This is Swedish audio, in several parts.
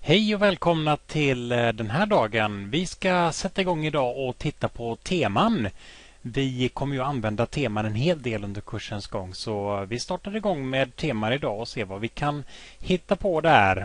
Hej och välkomna till den här dagen. Vi ska sätta igång idag och titta på teman. Vi kommer ju använda teman en hel del under kursens gång, så vi startar igång med teman idag och ser vad vi kan hitta på där.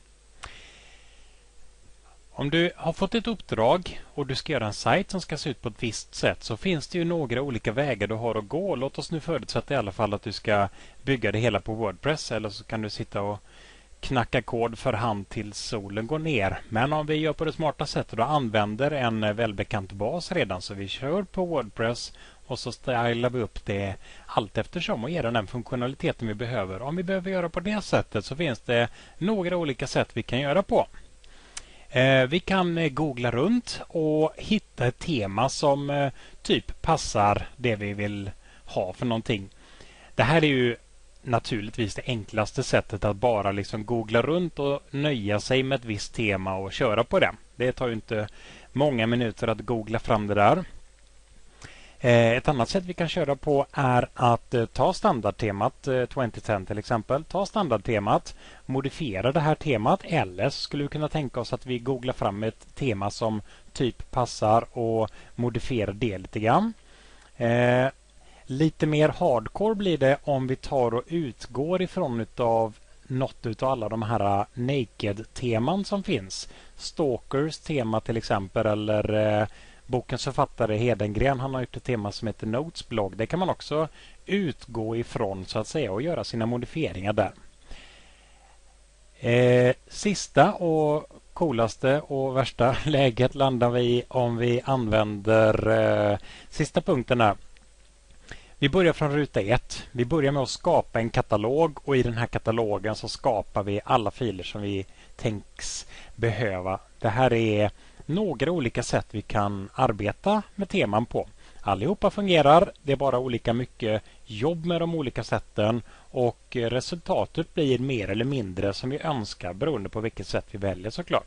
Om du har fått ett uppdrag och du ska göra en sajt som ska se ut på ett visst sätt, så finns det ju några olika vägar du har att gå. Låt oss nu förutsätta i alla fall att du ska bygga det hela på WordPress, eller så kan du sitta och knacka kod för hand till solen går ner. Men om vi gör på det smarta sättet och använder en välbekant bas redan, så vi kör på WordPress och så stylar vi upp det allt eftersom och ger den funktionaliteten vi behöver. Om vi behöver göra på det sättet så finns det några olika sätt vi kan göra på. Vi kan googla runt och hitta ett tema som typ passar det vi vill ha för någonting. Det här är ju naturligtvis det enklaste sättet, att bara liksom googla runt och nöja sig med ett visst tema och köra på det. Det tar ju inte många minuter att googla fram det där. Ett annat sätt vi kan köra på är att ta standardtemat 2010 till exempel. Ta standardtemat, modifiera det här temat, eller så skulle vi kunna tänka oss att vi googlar fram ett tema som typ passar och modifierar det lite grann. Lite mer hardcore blir det om vi tar och utgår ifrån utav något utav alla de här naked-teman som finns. Stalkers tema till exempel, eller bokens författare Hedengren, han har gjort ett tema som heter Notes blogg. Det kan man också utgå ifrån så att säga och göra sina modifieringar där. Sista och coolaste och värsta läget landar vi om vi använder sista punkten här. Vi börjar från ruta 1. Vi börjar med att skapa en katalog, och i den här katalogen så skapar vi alla filer som vi tänks behöva. Det här är några olika sätt vi kan arbeta med teman på. Allihopa fungerar, det är bara olika mycket jobb med de olika sätten, och resultatet blir mer eller mindre som vi önskar beroende på vilket sätt vi väljer såklart.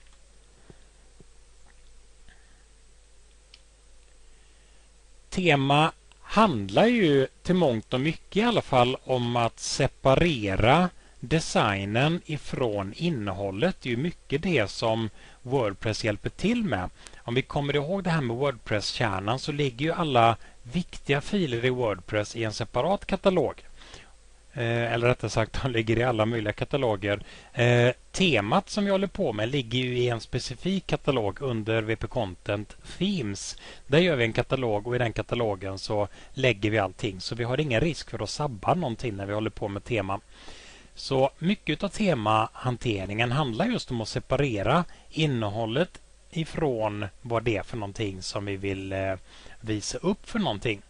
Tema handlar ju till mångt och mycket i alla fall om att separera designen ifrån innehållet. Det är ju mycket det som WordPress hjälper till med. Om vi kommer ihåg det här med WordPress-kärnan, så ligger ju alla viktiga filer i WordPress i en separat katalog. Eller rättare sagt, de ligger i alla möjliga kataloger. Temat som vi håller på med ligger ju i en specifik katalog under WP Content Themes. Där gör vi en katalog, och i den katalogen så lägger vi allting. Så vi har ingen risk för att sabba någonting när vi håller på med tema. Så mycket av temahanteringen handlar just om att separera innehållet ifrån vad det är för någonting som vi vill visa upp för någonting.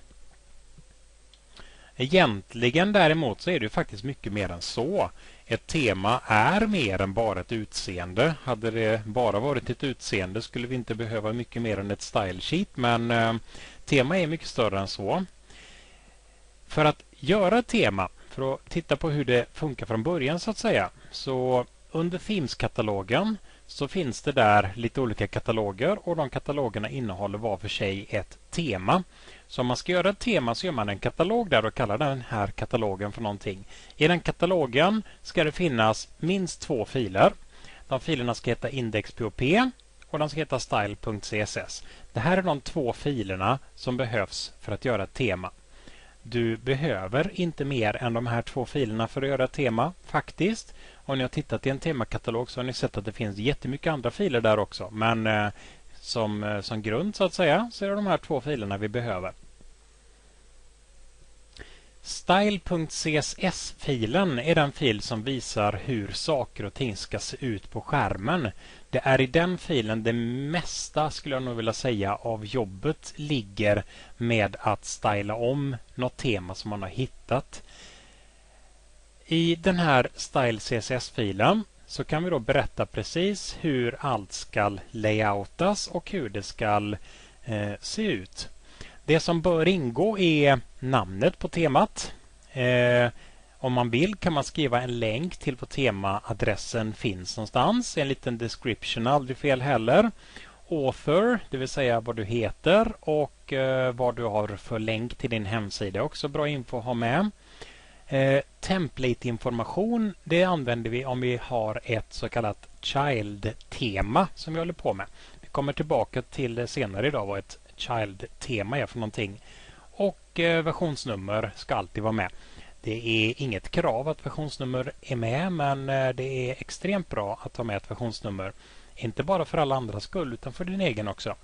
Egentligen däremot så är det ju faktiskt mycket mer än så. Ett tema är mer än bara ett utseende. Hade det bara varit ett utseende skulle vi inte behöva mycket mer än ett style sheet, men tema är mycket större än så. För att göra ett tema, för att titta på hur det funkar från början så att säga, så under Themes-katalogen så finns det där lite olika kataloger, och de katalogerna innehåller var för sig ett tema. Så om man ska göra ett tema så gör man en katalog där och kallar den här katalogen för någonting. I den katalogen ska det finnas minst 2 filer. De filerna ska heta index.php och de ska heta style.css. Det här är de 2 filerna som behövs för att göra ett tema. Du behöver inte mer än de här 2 filerna för att göra ett tema faktiskt. Om ni har tittat i en temakatalog så har ni sett att det finns jättemycket andra filer där också. Men som grund så att säga så är det de här 2 filerna vi behöver. Style.css-filen är den fil som visar hur saker och ting ska se ut på skärmen. Det är i den filen det mesta, skulle jag nog vilja säga, av jobbet ligger med att styla om något tema som man har hittat. I den här Style.css-filen så kan vi då berätta precis hur allt ska layoutas och hur det ska se ut. Det som bör ingå är namnet på temat. Om man vill kan man skriva en länk till var temaadressen finns någonstans. En liten description, aldrig fel heller. Author, det vill säga vad du heter och vad du har för länk till din hemsida. Också bra info att ha med. Template-information, det använder vi om vi har ett så kallat child-tema som vi håller på med. Vi kommer tillbaka till senare idag vad ett child-tema är för någonting. Och versionsnummer ska alltid vara med. Det är inget krav att versionsnummer är med, men det är extremt bra att ha med ett versionsnummer. Inte bara för alla andras skull utan för din egen också.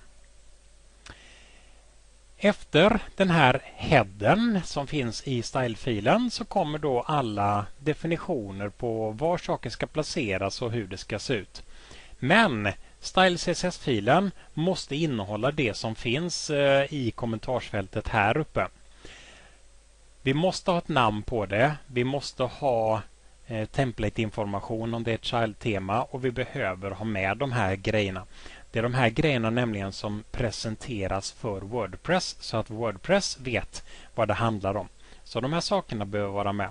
Efter den här headern som finns i stylefilen så kommer då alla definitioner på var saker ska placeras och hur det ska se ut. Men style-css-filen måste innehålla det som finns i kommentarsfältet här uppe. Vi måste ha ett namn på det. Vi måste ha template-information om det är ett child-tema och vi behöver ha med de här grejerna. Det är de här grejerna nämligen som presenteras för WordPress så att WordPress vet vad det handlar om. Så de här sakerna behöver vara med.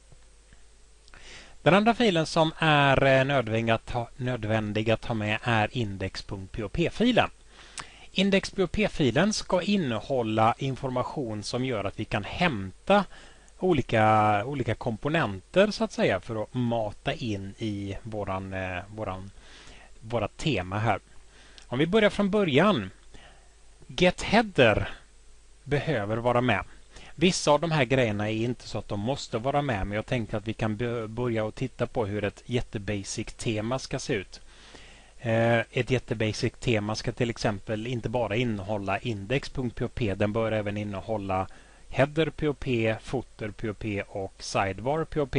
Den andra filen som är nödvändig att ha med är index.pop-filen. Index.pop-filen ska innehålla information som gör att vi kan hämta olika komponenter så att säga för att mata in i våra tema här. Om vi börjar från början. GetHeader behöver vara med. Vissa av de här grejerna är inte så att de måste vara med, men jag tänkte att vi kan börja och titta på hur ett jättebasic-tema ska se ut. Ett jättebasic-tema ska till exempel inte bara innehålla index.pop, den bör även innehålla header.pop, footer.pop och sidebar.pop.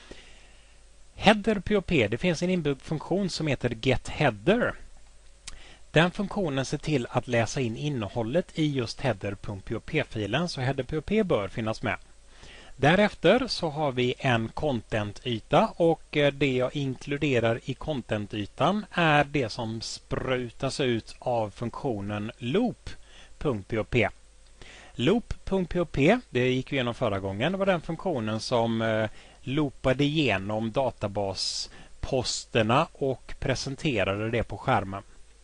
Header.pop, det finns en inbyggd funktion som heter getHeader. Den funktionen ser till att läsa in innehållet i just header.pop-filen, så header.pop bör finnas med. Därefter så har vi en content-yta och det jag inkluderar i content-ytan är det som sprutas ut av funktionen loop.pop. Loop.pop, det gick vi igenom förra gången, det var den funktionen som loopade igenom databasposterna och presenterade det på skärmen.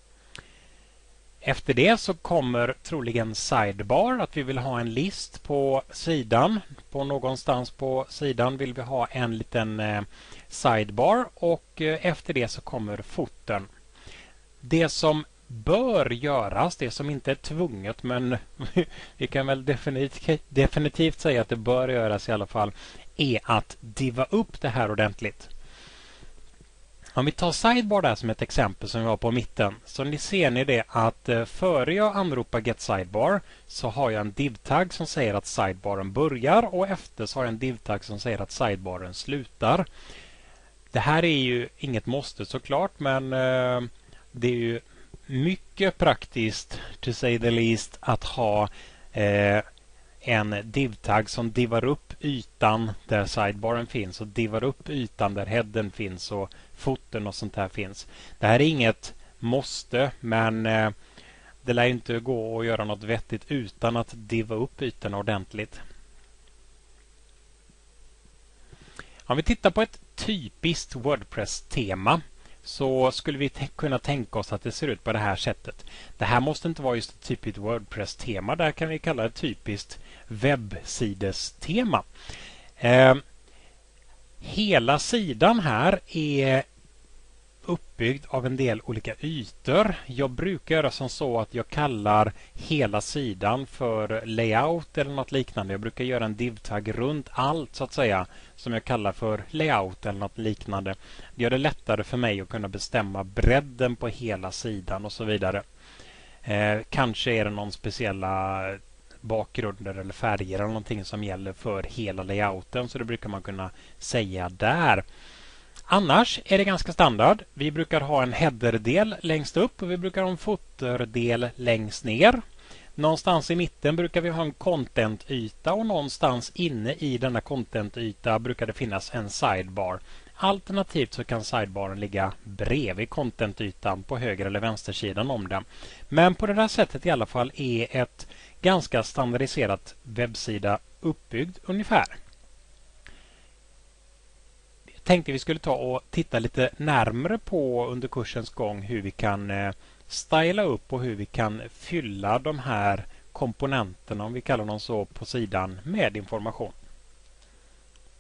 Efter det så kommer troligen sidebar, att vi vill ha en list på sidan. På någonstans på sidan vill vi ha en liten sidebar och efter det så kommer foten. Det som bör göras, det som inte är tvunget men vi kan väl definitivt säga att det bör göras i alla fall, är att diva upp det här ordentligt. Om vi tar sidebar där som ett exempel som vi har på mitten, så ni ser ni det att före jag anropar getSidebar så har jag en div-tagg som säger att sidebaren börjar och efter så har jag en div-tagg som säger att sidebaren slutar. Det här är ju inget måste såklart, men det är ju mycket praktiskt, to say the least, att ha en div-tagg som divar upp ytan där sidebaren finns och divar upp ytan där headern finns och foten och sånt här finns. Det här är inget måste, men det lär inte gå att göra något vettigt utan att diva upp ytan ordentligt. Om vi tittar på ett typiskt WordPress-tema så skulle vi kunna tänka oss att det ser ut på det här sättet. Det här måste inte vara just ett typiskt WordPress-tema. Där kan vi kalla det ett typiskt webbsidestema. Hela sidan här är uppbyggd av en del olika ytor. Jag brukar göra som så att jag kallar hela sidan för layout eller något liknande. Jag brukar göra en div-tagg runt allt så att säga som jag kallar för layout eller något liknande. Det gör det lättare för mig att kunna bestämma bredden på hela sidan och så vidare. Kanske är det någon speciella bakgrunder eller färger eller någonting som gäller för hela layouten, så det brukar man kunna säga där. Annars är det ganska standard. Vi brukar ha en header-del längst upp och vi brukar ha en footer-del längst ner. Någonstans i mitten brukar vi ha en content-yta och någonstans inne i denna content-yta brukar det finnas en sidebar. Alternativt så kan sidebaren ligga bredvid content-ytan på höger eller vänstersidan om den. Men på det här sättet i alla fall är ett ganska standardiserat webbsida uppbyggd ungefär. Jag tänkte vi skulle ta och titta lite närmare på under kursens gång hur vi kan styla upp och hur vi kan fylla de här komponenterna, om vi kallar dem så, på sidan med information.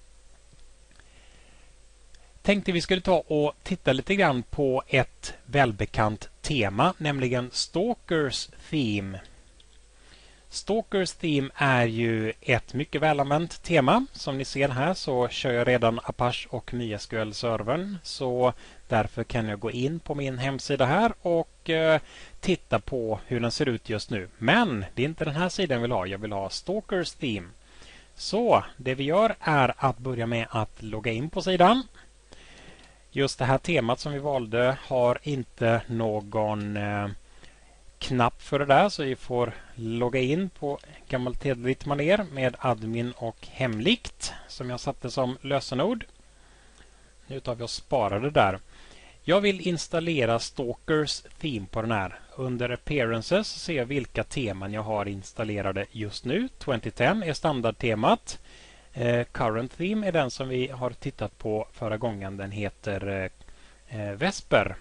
tänkte vi skulle ta och titta lite grann på ett välbekant tema, nämligen Stalkers Theme. Stalkers Theme är ju ett mycket välanvänt tema. Som ni ser här så kör jag redan Apache och MySQL-servern. Så därför kan jag gå in på min hemsida här och titta på hur den ser ut just nu. Men det är inte den här sidan jag vill ha. Jag vill ha Stalkers Theme. Så det vi gör är att börja med att logga in på sidan. Just det här temat som vi valde har inte någon knapp för det där, så vi får logga in på gammalt hederligt manér med admin och hemligt som jag satte som lösenord. Nu tar vi och sparar det där. Jag vill installera Stalkers Theme på den här. Under Appearances så ser jag vilka teman jag har installerade just nu. 2010 är standardtemat. Current Theme är den som vi har tittat på förra gången. Den heter Vesper.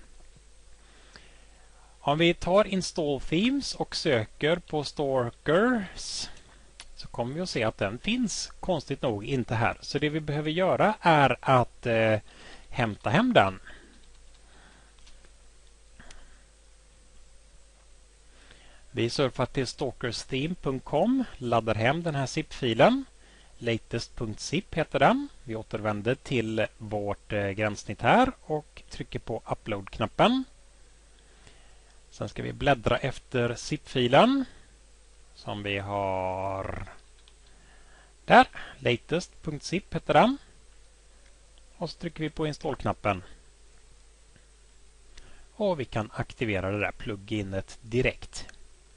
Om vi tar Install Themes och söker på Stalkers så kommer vi att se att den finns konstigt nog inte här. Så det vi behöver göra är att hämta hem den. Vi surfar till stalkerstheme.com, laddar hem den här zip-filen. Latest.zip heter den. Vi återvänder till vårt gränssnitt här och trycker på upload-knappen. Sen ska vi bläddra efter zip-filen som vi har där. Latest.zip heter den. Och så trycker vi på install-knappen. Och vi kan aktivera det där pluginet direkt.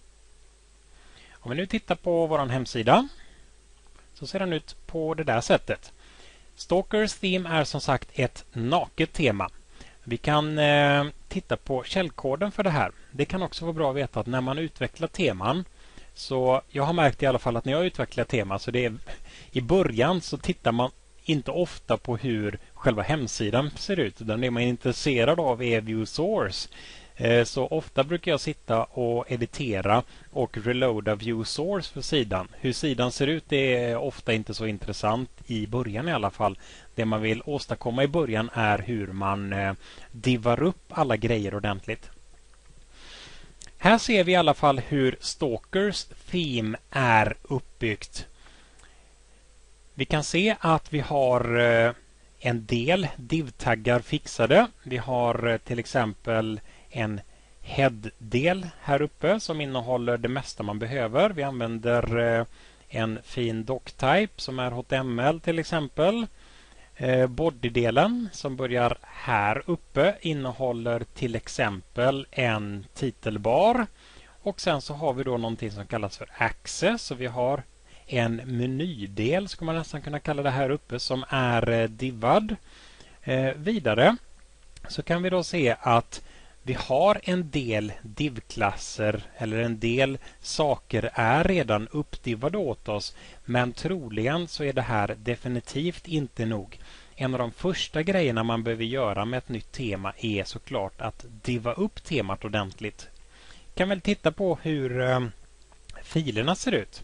Om vi nu tittar på vår hemsida så ser den ut på det där sättet. Stalkers Theme är som sagt ett naket tema. Vi kan titta på källkoden för det här. Det kan också vara bra att veta att när man utvecklar teman, så jag har märkt i alla fall att när jag utvecklar tema, så det är, i början så tittar man inte ofta på hur själva hemsidan ser ut, utan det man är intresserad av är view source. Så ofta brukar jag sitta och editera och reloada view source för sidan. Hur sidan ser ut är ofta inte så intressant i början i alla fall. Det man vill åstadkomma i början är hur man divar upp alla grejer ordentligt. Här ser vi i alla fall hur Stalkers Theme är uppbyggt. Vi kan se att vi har en del div-taggar fixade. Vi har till exempel en head-del här uppe som innehåller det mesta man behöver. Vi använder en fin doctype som är HTML till exempel. Body-delen som börjar här uppe innehåller till exempel en titelbar. Och sen så har vi då någonting som kallas för access. Så vi har en menydel, skulle man nästan kunna kalla det här uppe, som är divad. Vidare så kan vi då se att vi har en del div-klasser eller en del saker är redan uppdivade åt oss, men troligen så är det här definitivt inte nog. En av de första grejerna man behöver göra med ett nytt tema är såklart att diva upp temat ordentligt. Kan väl titta på hur filerna ser ut.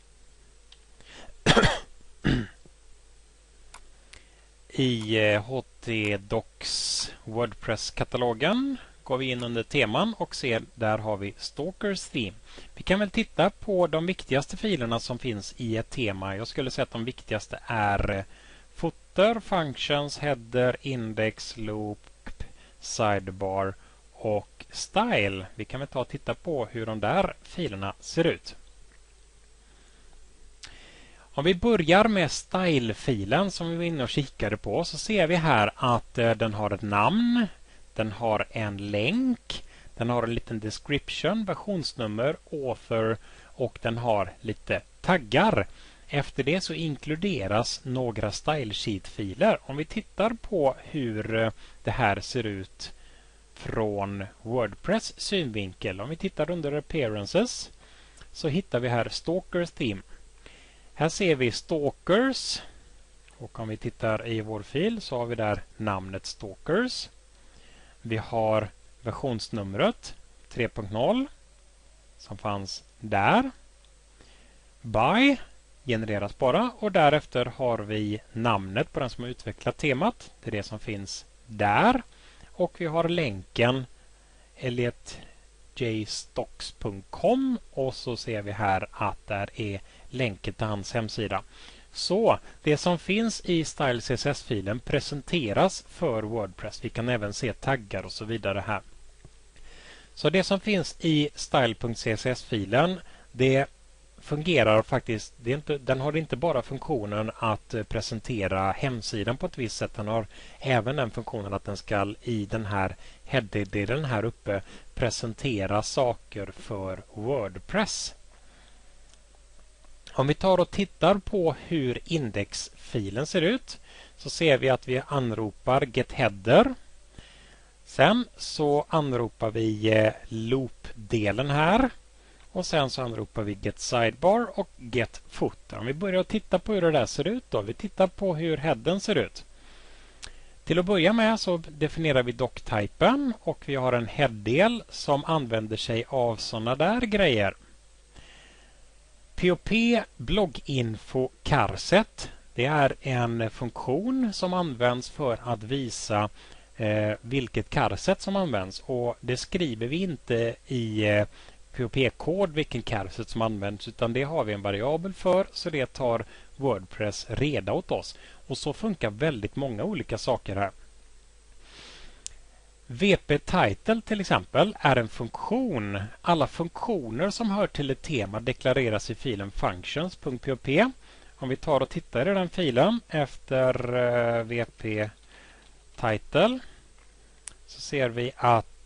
I htdocs WordPress-katalogen går vi in under teman och ser där har vi Stalkers Theme. Vi kan väl titta på de viktigaste filerna som finns i ett tema. Jag skulle säga att de viktigaste är footer, functions, header, index, loop, sidebar och style. Vi kan väl ta och titta på hur de där filerna ser ut. Om vi börjar med style-filen som vi var inne och kikade på, så ser vi här att den har ett namn, den har en länk, den har en liten description, versionsnummer, author och den har lite taggar. Efter det så inkluderas några stylesheet-filer. Om vi tittar på hur det här ser ut från WordPress synvinkel. Om vi tittar under Appearances så hittar vi här Stalkers Theme. Här ser vi Stalkers och om vi tittar i vår fil så har vi där namnet Stalkers. Vi har versionsnumret 3.0 som fanns där. By genereras bara och därefter har vi namnet på den som har utvecklat temat. Det är det som finns där. Och vi har länken elliottjstocks.com och så ser vi här att där är länken till hans hemsida. Så det som finns i Style CSS-filen presenteras för WordPress. Vi kan även se taggar och så vidare här. Så det som finns i style.css-filen, det fungerar faktiskt, den har inte bara funktionen att presentera hemsidan på ett visst sätt, den har även den funktionen att den ska i den här header-delen här uppe presentera saker för WordPress. Om vi tar och tittar på hur indexfilen ser ut så ser vi att vi anropar getHeader. Sen så anropar vi loop-delen här. Och sen så anropar vi getSidebar och getFooter. Om vi börjar titta på hur det där ser ut då. Vi tittar på hur headen ser ut. Till att börja med så definierar vi doctypen och vi har en head-del som använder sig av sådana där grejer. POP blogginfo charset. Det är en funktion som används för att visa vilket charset som används. Och det skriver vi inte i POP-kod vilken charset som används utan det har vi en variabel för så det tar WordPress reda åt oss. Och så funkar väldigt många olika saker här. WP-title till exempel är en funktion. Alla funktioner som hör till ett tema deklareras i filen functions.pop. Om vi tar och tittar i den filen efter WP-title så ser vi att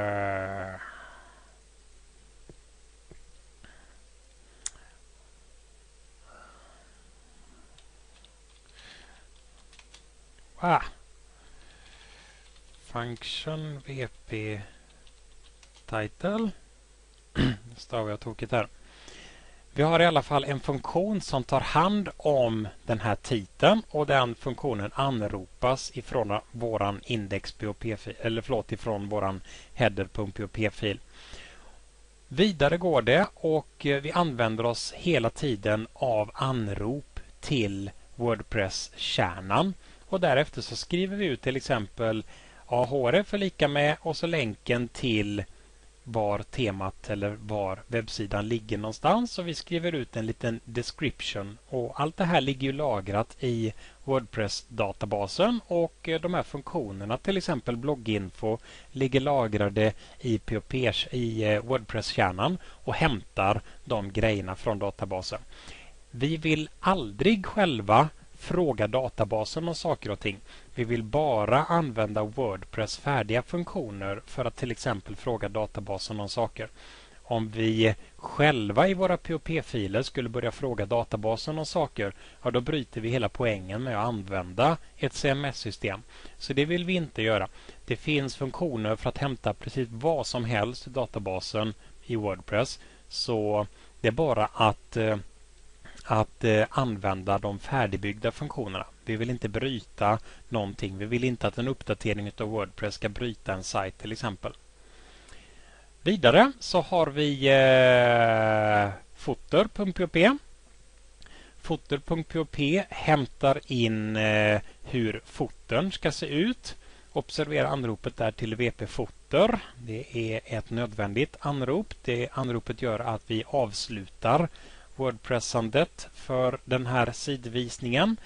function WP title stavar jag tokigt här. Vi har i alla fall en funktion som tar hand om den här titeln och den funktionen anropas ifrån våran index.pop-fil eller förlåt ifrån våran header.pop-fil. Vidare går det och vi använder oss hela tiden av anrop till WordPress-kärnan och därefter så skriver vi ut till exempel href är lika med och så länken till var temat eller var webbsidan ligger någonstans och vi skriver ut en liten description och allt det här ligger ju lagrat i WordPress-databasen och de här funktionerna till exempel blogginfo ligger lagrade i WordPress-kärnan och hämtar de grejerna från databasen. Vi vill aldrig själva fråga databasen om saker och ting. Vi vill bara använda WordPress färdiga funktioner för att till exempel fråga databasen om saker. Om vi själva i våra POP-filer skulle börja fråga databasen om saker, ja då bryter vi hela poängen med att använda ett CMS-system. Så det vill vi inte göra. Det finns funktioner för att hämta precis vad som helst i databasen i WordPress. Så det är bara att använda de färdigbyggda funktionerna. Vi vill inte bryta någonting. Vi vill inte att en uppdatering av WordPress ska bryta en sajt till exempel. Vidare så har vi footer.pop. Footer.pop hämtar in hur footern ska se ut. Observera anropet där till WP-footer. Det är ett nödvändigt anrop. Det anropet gör att vi avslutar WordPressandet för den här sidvisningen.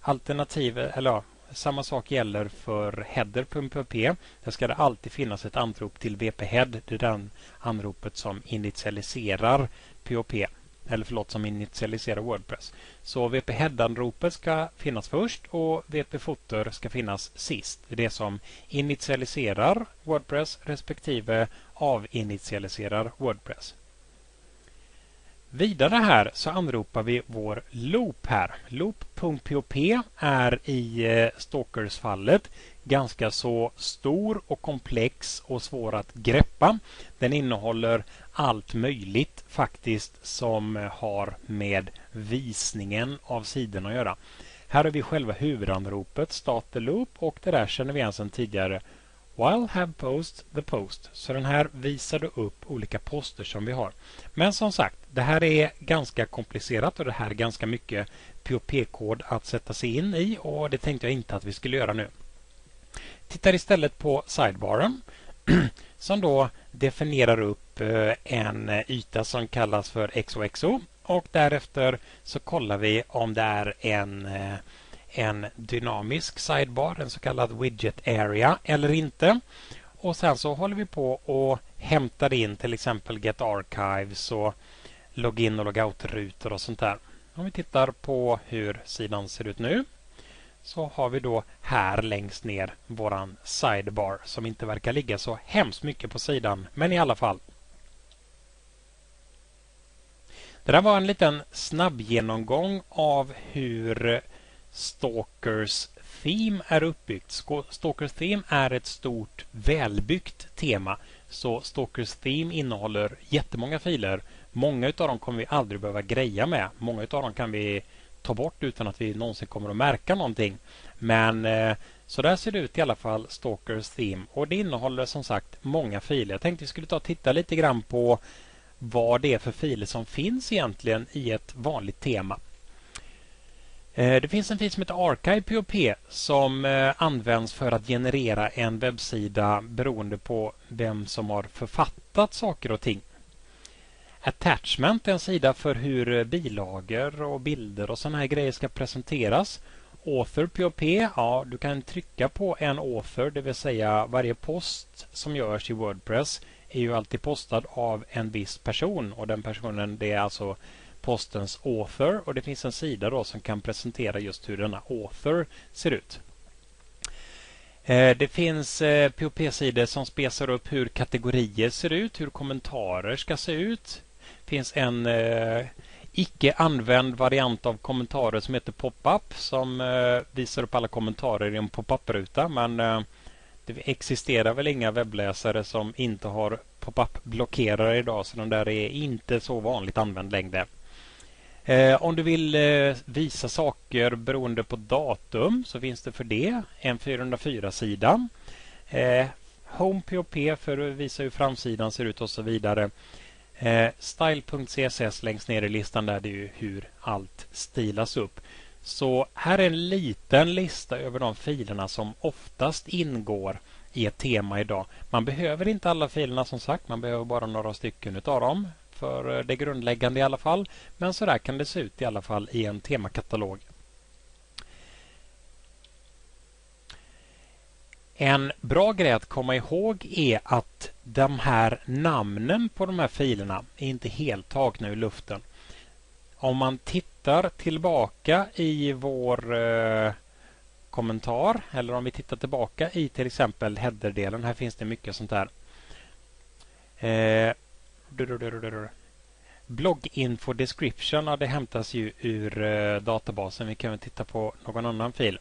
Samma sak gäller för header.pop. Där ska det alltid finnas ett anrop till WP-head. Det är den anropet som initialiserar POP. Som initialiserar WordPress. Så WP-head-anropet ska finnas först och WP-footer ska finnas sist. Det är det som initialiserar WordPress respektive avinitialiserar WordPress. Vidare här så anropar vi vår loop här. Loop.pop är i Stalkers-fallet ganska så stor och komplex och svår att greppa. Den innehåller allt möjligt faktiskt som har med visningen av sidorna att göra. Här har vi själva huvudanropet, start the loop, och det där känner vi igen sedan tidigare. While have post the post. Så den här visade upp olika poster som vi har. Men som sagt, det här är ganska komplicerat och det här är ganska mycket POP-kod att sätta sig in i och det tänkte jag inte att vi skulle göra nu. Tittar istället på sidebaren som då definierar upp en yta som kallas för XOXO och därefter så kollar vi om det är en dynamisk sidebar, en så kallad widget area eller inte. Och sen så håller vi på och hämtar in till exempel get archives och login och logout-rutor och sånt där. Om vi tittar på hur sidan ser ut nu så har vi då här längst ner våran sidebar som inte verkar ligga så hemskt mycket på sidan, men i alla fall. Det där var en liten snabb genomgång av hur Stalkers Theme är uppbyggt. Stalkers Theme är ett stort välbyggt tema. Så Stalkers Theme innehåller jättemånga filer. Många av dem kommer vi aldrig behöva greja med. Många av dem kan vi ta bort utan att vi någonsin kommer att märka någonting. Men så där ser det ut i alla fall, Stalkers Theme. Och det innehåller som sagt många filer. Jag tänkte vi skulle ta och titta lite grann på vad det är för filer som finns egentligen i ett vanligt tema. Det finns en fil som heter Archive POP som används för att generera en webbsida beroende på vem som har författat saker och ting. Attachment är en sida för hur bilagor och bilder och sådana här grejer ska presenteras. Author POP, ja, du kan trycka på en author, det vill säga varje post som görs i WordPress är ju alltid postad av en viss person och den personen det är alltså postens author och det finns en sida då som kan presentera just hur denna author ser ut. Det finns POP-sidor som spesar upp hur kategorier ser ut, hur kommentarer ska se ut. Det finns en icke använd variant av kommentarer som heter pop-up som visar upp alla kommentarer i en pop-up-ruta, men det existerar väl inga webbläsare som inte har pop-up-blockerare idag, så den där är inte så vanligt använd längre. Om du vill visa saker beroende på datum så finns det för det en 404-sida. Home POP för att visa hur framsidan ser ut och så vidare. Style.css längst ner i listan där det är ju hur allt stilas upp. Så här är en liten lista över de filerna som oftast ingår i ett tema idag. Man behöver inte alla filerna som sagt, man behöver bara några stycken utav dem för det grundläggande i alla fall. Men så där kan det se ut i alla fall i en temakatalog. En bra grej att komma ihåg är att de här namnen på de här filerna är inte helt tagna ur luften. Om man tittar tillbaka i vår kommentar eller om vi tittar tillbaka i till exempel headerdelen, här finns det mycket sånt här. Blogginfo description, ja, det hämtas ju ur databasen. Vi kan väl titta på någon annan fil.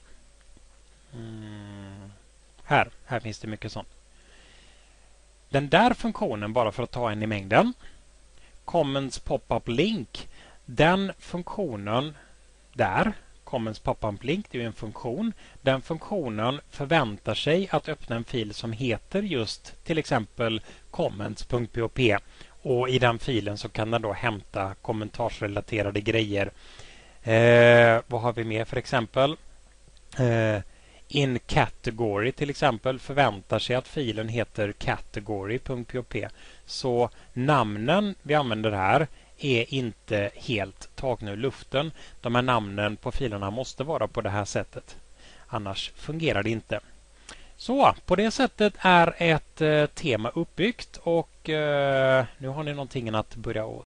Här finns det mycket sånt. Den där funktionen, bara för att ta en i mängden, Comments pop-up link, den funktionen där, Comments pop-up link, det är en funktion. Den funktionen förväntar sig att öppna en fil som heter just till exempel comments.pop och i den filen så kan den då hämta kommentarsrelaterade grejer. Vad har vi mer för exempel? In category till exempel förväntar sig att filen heter category.pop. Så namnen vi använder här är inte helt tagna ur luften. De här namnen på filerna måste vara på det här sättet. Annars fungerar det inte. Så på det sättet är ett tema uppbyggt och nu har ni någonting att börja och